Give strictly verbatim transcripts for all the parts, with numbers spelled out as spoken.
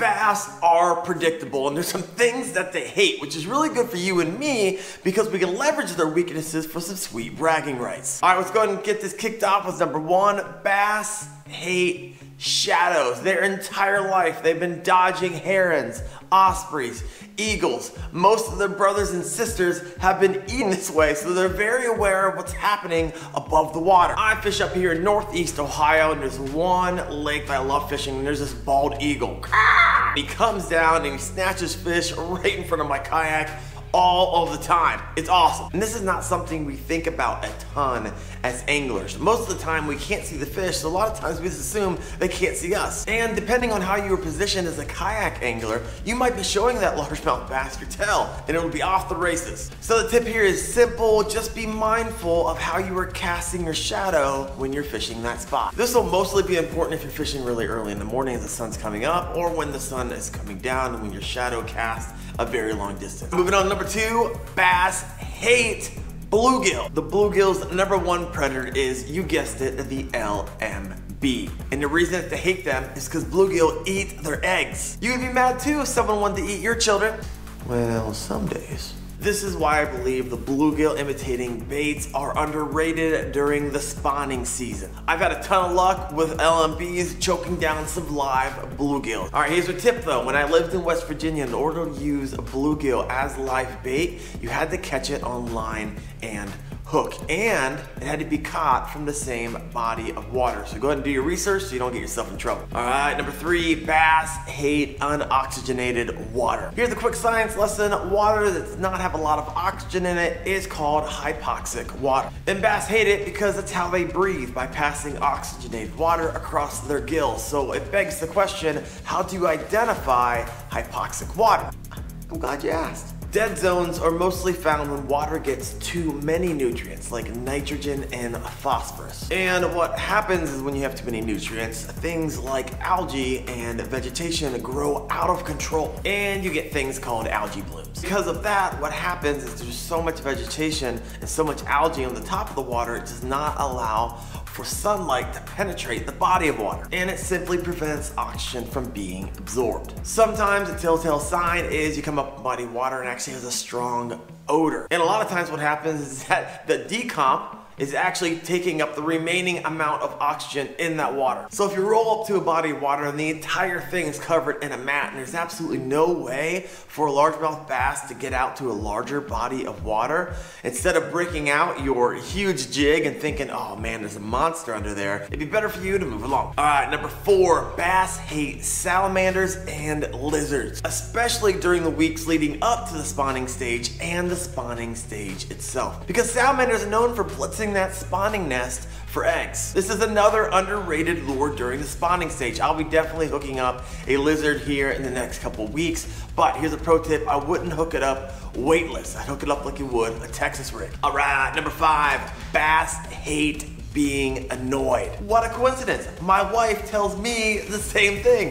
Bass are predictable, and there's some things that they hate, which is really good for you and me because we can leverage their weaknesses for some sweet bragging rights. All right, let's go ahead and get this kicked off with number one. Bass hate shadows. Their entire life, they've been dodging herons, ospreys, eagles. Most of their brothers and sisters have been eaten this way, so they're very aware of what's happening above the water. I fish up here in Northeast Ohio, and there's one lake that I love fishing, and there's this bald eagle. He comes down and he snatches fish right in front of my kayak all of the time. It's awesome. And this is not something we think about a ton as anglers. Most of the time we can't see the fish, so a lot of times we just assume they can't see us. And depending on how you are positioned as a kayak angler, you might be showing that largemouth bass your tail, and it'll be off the races. So the tip here is simple. Just be mindful of how you are casting your shadow when you're fishing that spot. This will mostly be important if you're fishing really early in the morning as the sun's coming up, or when the sun is coming down and when your shadow casts a very long distance. Moving on to number two, bass hate bluegill. The bluegill's number one predator is, you guessed it, the L M B. And the reason that they hate them is because bluegill eat their eggs. You would be mad too if someone wanted to eat your children. Well, some days. This is why I believe the bluegill imitating baits are underrated during the spawning season. I've had a ton of luck with L M Bs choking down some live bluegill. All right, here's a tip though. When I lived in West Virginia, in order to use a bluegill as live bait, you had to catch it on line and hook, and it had to be caught from the same body of water. So go ahead and do your research so you don't get yourself in trouble. All right, number three, bass hate unoxygenated water. Here's a quick science lesson. Water that does not have a lot of oxygen in it is called hypoxic water. And bass hate it because that's how they breathe, by passing oxygenated water across their gills. So it begs the question, how do you identify hypoxic water? I'm glad you asked. Dead zones are mostly found when water gets too many nutrients like nitrogen and phosphorus. And what happens is when you have too many nutrients, things like algae and vegetation grow out of control, and you get things called algae blooms. Because of that, what happens is there's so much vegetation and so much algae on the top of the water, it does not allow for sunlight to penetrate the body of water, and it simply prevents oxygen from being absorbed. Sometimes a telltale sign is you come up with muddy water and actually has a strong odor. And a lot of times what happens is that the decomp is actually taking up the remaining amount of oxygen in that water. So if you roll up to a body of water and the entire thing is covered in a mat, and there's absolutely no way for a largemouth bass to get out to a larger body of water, instead of breaking out your huge jig and thinking, oh man, there's a monster under there, it'd be better for you to move along. All right, number four, bass hate salamanders and lizards, especially during the weeks leading up to the spawning stage and the spawning stage itself. Because salamanders are known for blitzing that spawning nest for eggs. This is another underrated lure during the spawning stage. I'll be definitely hooking up a lizard here in the next couple weeks, but here's a pro tip. I wouldn't hook it up weightless. I'd hook it up like you would a Texas rig. All right, number five, bass hate being annoyed. What a coincidence. My wife tells me the same thing.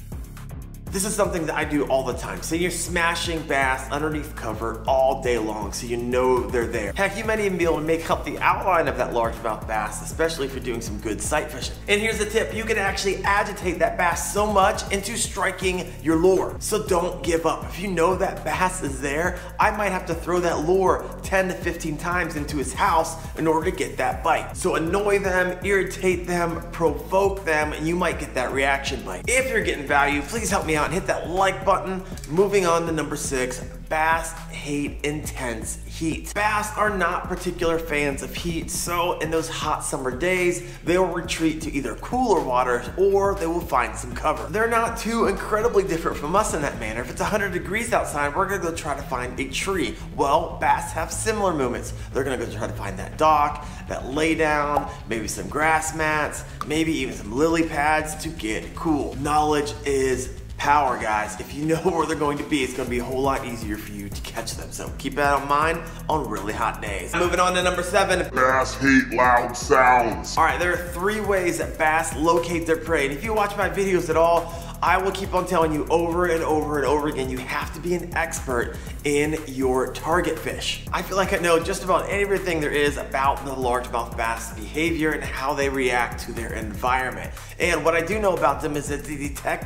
This is something that I do all the time. So you're smashing bass underneath cover all day long so you know they're there. Heck, you might even be able to make up the outline of that largemouth bass, especially if you're doing some good sight fishing. And here's the tip, you can actually agitate that bass so much into striking your lure. So don't give up. If you know that bass is there, I might have to throw that lure ten to fifteen times into his house in order to get that bite. So annoy them, irritate them, provoke them, and you might get that reaction bite. If you're getting value, please help me out and hit that like button. Moving on to number six, bass hate intense heat. Bass are not particular fans of heat, so in those hot summer days, they will retreat to either cooler waters or they will find some cover. They're not too incredibly different from us in that manner. If it's one hundred degrees outside, we're gonna go try to find a tree. Well, bass have similar movements. They're gonna go try to find that dock, that lay down, maybe some grass mats, maybe even some lily pads to get cool. Knowledge is power, guys. If you know where they're going to be, it's going to be a whole lot easier for you to catch them. So keep that in mind on really hot days. Moving on to number seven. Bass hate loud sounds. All right, there are three ways that bass locate their prey. And if you watch my videos at all, I will keep on telling you over and over and over again, you have to be an expert in your target fish. I feel like I know just about everything there is about the largemouth bass behavior and how they react to their environment. And what I do know about them is that they detect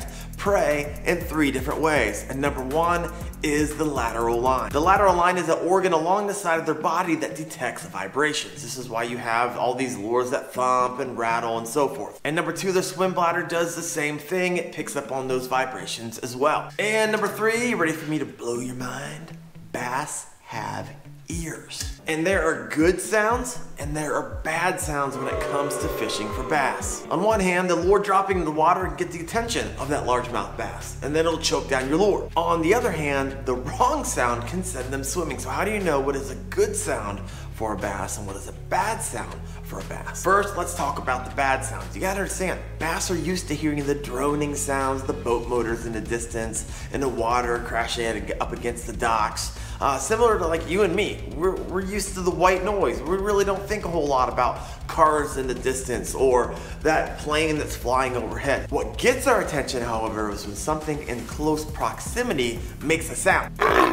prey in three different ways. And number one is the lateral line. The lateral line is an organ along the side of their body that detects vibrations. This is why you have all these lures that thump and rattle and so forth. And number two, their swim bladder does the same thing. It picks up on those vibrations as well. And number three, you ready for me to blow your mind? Bass have ears. And there are good sounds and there are bad sounds when it comes to fishing for bass. On one hand, the lure dropping in the water can get the attention of that largemouth bass, and then it'll choke down your lure. On the other hand, the wrong sound can send them swimming. So how do you know what is a good sound for a bass and what is a bad sound for a bass? First, let's talk about the bad sounds. You gotta understand, bass are used to hearing the droning sounds, the boat motors in the distance, and the water crashing up against the docks. Uh, similar to like you and me, we're, we're used to the white noise. We really don't think a whole lot about cars in the distance or that plane that's flying overhead. What gets our attention, however, is when something in close proximity makes a sound.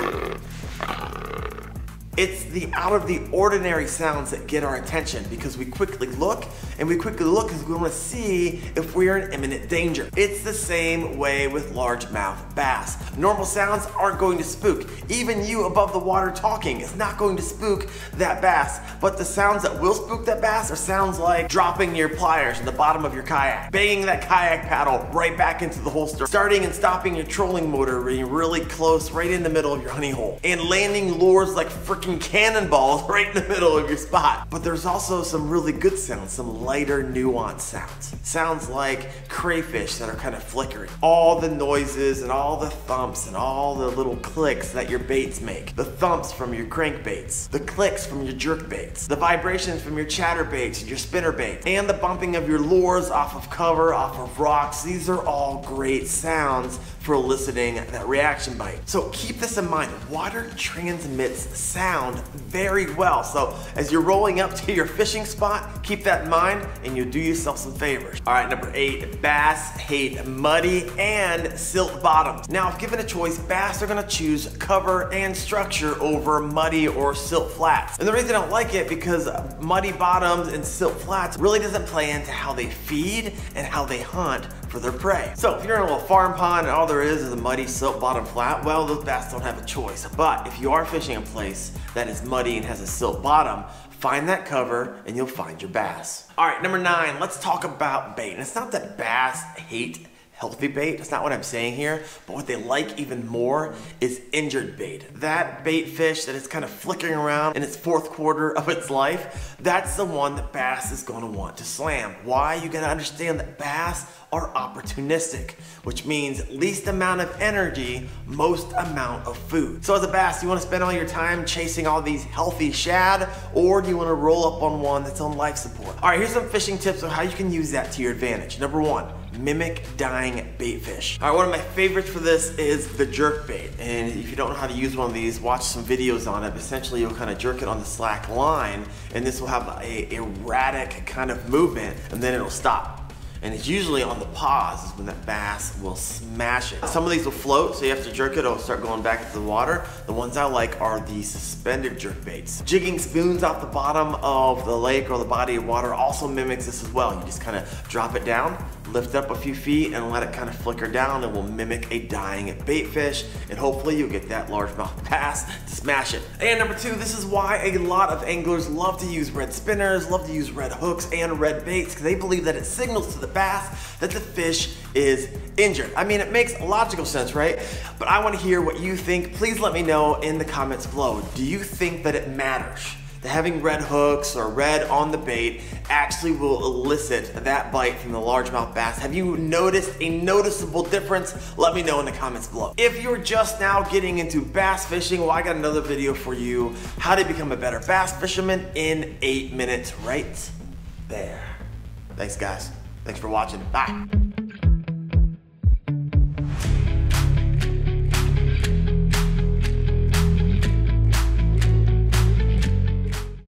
It's the out of the ordinary sounds that get our attention because we quickly look and we quickly look because we want to see if we're in imminent danger. It's the same way with largemouth bass. Normal sounds aren't going to spook. Even you above the water talking is not going to spook that bass. But the sounds that will spook that bass are sounds like dropping your pliers in the bottom of your kayak, banging that kayak paddle right back into the holster, starting and stopping your trolling motor really close right in the middle of your honey hole, and landing lures like freaking cannonballs right in the middle of your spot. But there's also some really good sounds, some lighter nuanced sounds. Sounds like crayfish that are kind of flickering. All the noises and all the thumps and all the little clicks that your baits make. The thumps from your crankbaits, the clicks from your jerk baits, the vibrations from your chatterbaits and your spinnerbait, and the bumping of your lures off of cover, off of rocks. These are all great sounds for eliciting that reaction bite. So keep this in mind, water transmits sound very well. So as you're rolling up to your fishing spot, keep that in mind and you'll do yourself some favors. All right, number eight, bass hate muddy and silt bottoms. Now, if given a choice, bass are gonna choose cover and structure over muddy or silt flats. And the reason I don't like it because muddy bottoms and silt flats really doesn't play into how they feed and how they hunt for their prey. So if you're in a little farm pond and all there is is a muddy silt bottom flat, well, those bass don't have a choice. But if you are fishing a place that is muddy and has a silt bottom, find that cover and you'll find your bass. All right, number nine, let's talk about bait. And it's not that bass hate healthy bait, that's not what I'm saying here, but what they like even more is injured bait. That bait fish that is kind of flickering around in its fourth quarter of its life, that's the one that bass is gonna want to slam. Why? You gotta understand that bass are opportunistic, which means least amount of energy, most amount of food. So as a bass, do you wanna spend all your time chasing all these healthy shad, or do you wanna roll up on one that's on life support? All right, here's some fishing tips on how you can use that to your advantage. Number one, mimic dying bait fish. All right, one of my favorites for this is the jerk bait. And if you don't know how to use one of these, watch some videos on it. Essentially, you'll kind of jerk it on the slack line, and this will have a erratic kind of movement, and then it'll stop. And it's usually on the pause is when that bass will smash it. Some of these will float, so you have to jerk it, it'll start going back into the water. The ones I like are the suspended jerk baits. Jigging spoons off the bottom of the lake or the body of water also mimics this as well. You just kind of drop it down, lift up a few feet, and let it kind of flicker down, and will mimic a dying bait fish, and hopefully you'll get that largemouth bass to smash it. And number two, this is why a lot of anglers love to use red spinners, love to use red hooks and red baits, because they believe that it signals to the bass that the fish is injured. I mean, it makes logical sense, right? But I want to hear what you think. Please let me know in the comments below. Do you think that it matters that having red hooks or red on the bait actually will elicit that bite from the largemouth bass? Have you noticed a noticeable difference? Let me know in the comments below. If you're just now getting into bass fishing, well, I got another video for you. How to become a better bass fisherman in eight minutes right there. Thanks, guys. Thanks for watching. Bye.